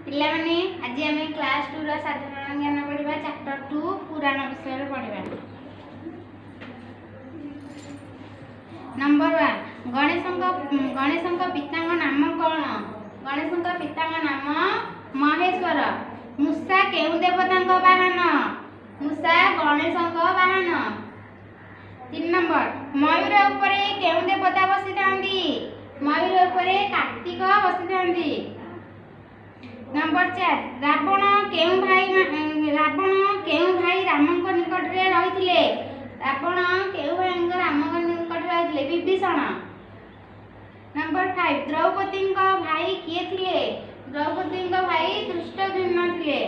पिला माने आज आम क्लास 2 रो साधारण ज्ञान पढ़ा चैप्टर 2 पुराण विषय पढ़ा। नंबर 1 गणेश पिता नाम कौन? गणेश पिता नाम महेश्वर। मूषा केउ देवता वाहन? मूषा गणेश वाहन। 3 नंबर मयूर उपरे केउ देवता बसी थांती? मयूर उपरे कार्तिक बसी थांती। नंबर 4 रावण केउ भाई रामंक निकट रे रहिथिले? रावण केउ भाई रामंक निकट रे रहिथिले? विभीषण। नंबर 5 द्रौपदी भाई किए थिले? द्रौपदी भाई धृष्टद्युम्न थिले।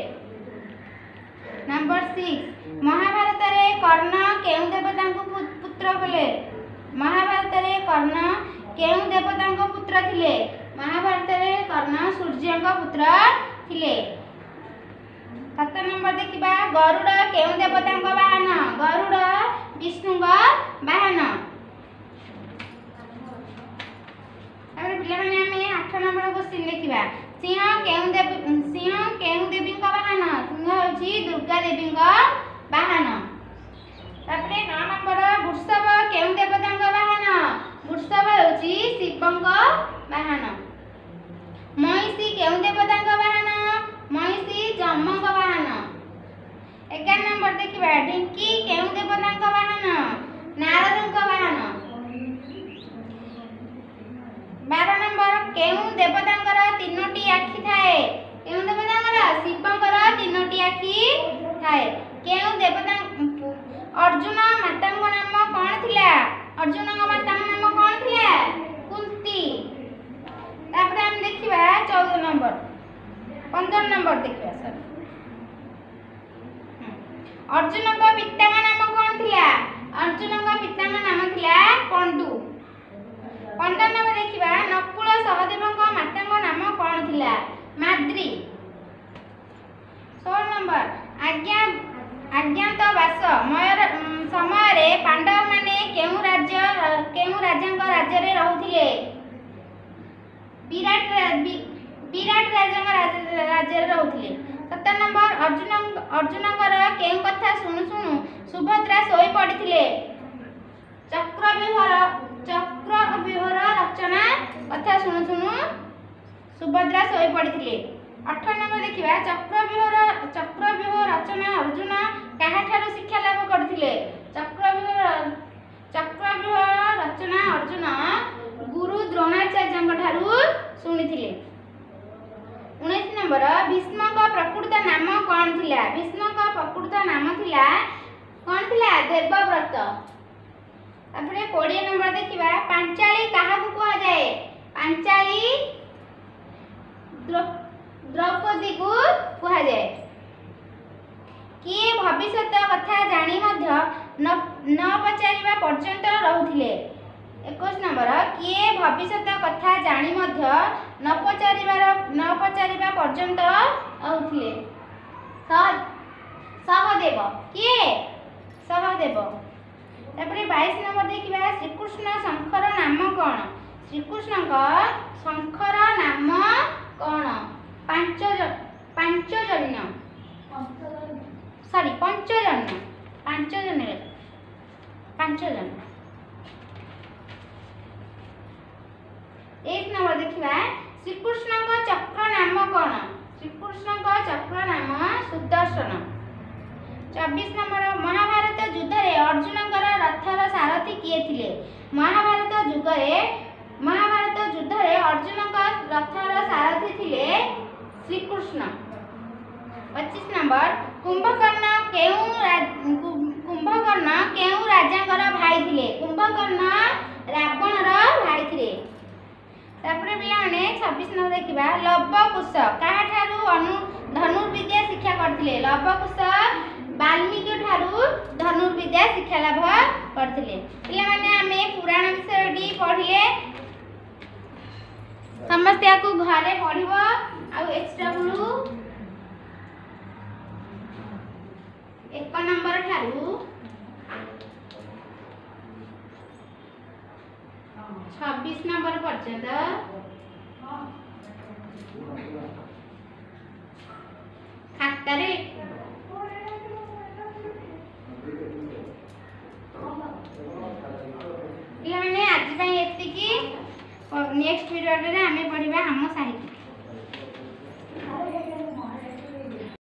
नंबर 6 महाभारत रे कर्ण केउ देवता पुत्र बोले? महाभारत रे कर्ण केउ देवता पुत्र थिले? महाभारत रे कर्ण सूर्य पुत्र थिले। 7 नंबर देखिबा गरुड़ केउ देवता वाहन? गरुड़ विष्णु वाहन। तापर पिला माने हमें 8 नंबर क्वेश्चन देखिबा सिंह केउ देवी वाहन? सिंह होची दुर्गा देवी वाहन। तापर 9 नंबर वृषभ केउ देवता वाहन? वृषभ होची शिव वाहन। महिषी केउ देवता वाहन? महिषी जम वाहन। 11 नंबर देखिबा ढिंकी केउ देवता वाहन? नारद वाहन। 12 नंबर केउ देवतांकर तीनोटी आखि थाए? केउ देवतांकर? शिवंकर तीनोटी आखि थाए। केउ देवता अर्जुन मातांक नाम कोन थिला? अर्जुन मातांक नाम कोन थिला? कुंती। तापर हम देखिबा 14 नंबर 15 नंबर देखिबा सर अर्जुन का पिता का नाम कोन थिला? अर्जुन का पिता का नाम थिला पंडु। 15 नंबर देखिबा नकुल सहदेव का माता का नाम कोन थिला? माद्री। 16 नंबर अज्ञातवास समय रे पांडव माने केउ राजांक राज्य रे रहुथिले? विराट राज्य रे रहुथिले। 17 नंबर अर्जुनकर केउ कथा सुनु सुनु सुभद्रा सोई पड़िथिले? चक्रव्यूहर रचना कथा सुनु सुनु सुभद्रा सोई पड़िथिले। 18 नंबर देखिबा चक्रव्यूह रचना अर्जुन काहा ठारू शिक्षा लाभ करथिले? चक्रव्यूह रचना अर्जुन गुरु द्रोणाचार्य ठारू सुनिथिले। 19 नंबर भीष्म का प्रकृत नाम कौन थिला? भीष्म का प्रकृत नाम थिला कौन थिला? देवव्रत। तापरे 20 नंबर देखिबा पांचाली काहाकू कहा जाए? पांचाली द्रौपदी को कहा जाए। किए भविष्यत कथा जानी मध्य न पचारिबा पर्यंत रहुथिले? 21 नंबर किए भविष्यत कथा जानी मध्य न पचारिबा पर्यंत रहुथिले? सहदेव। किए? सहदेव। तापरे 22 नंबर देखिबा श्रीकृष्ण शंकर नाम कोन? श्रीकृष्ण का शंकर नाम कोन? पंचजन्य। एक नंबर देखिबा श्रीकृष्ण का चक्र नाम कोन? श्रीकृष्ण का चक्र नाम सुदर्शन। 24 नंबर महाभारत युद्ध रे अर्जुनकर रथर सारथी किए थिले? महाभारत युद्ध रे अर्जुनकर रथर सारथी थिले श्रीकृष्ण। 25 नंबर कुंभकर्ण केउ राजांकर भाई थिले? कुंभकर्ण रावणर भाई थिले। तापरे पिलाने 26 नंबर देखिबा लवकुश काहा ठारू धनुर्विद्या शिक्षा करथिले? लवकुश वाल्मीकि ठारू धनुर्विद्या शिक्षा लाभ करथिले। पिला माने हमें पुराण विषयटी पढ़िले समस्त याकू घरे पढ़िबो आ एचडब्ल्यू 1 नंबर ठारू 26 नंबर पर्यंत नेक्स्ट वीडियो रे आमे पढ़िबा हम साहित्य।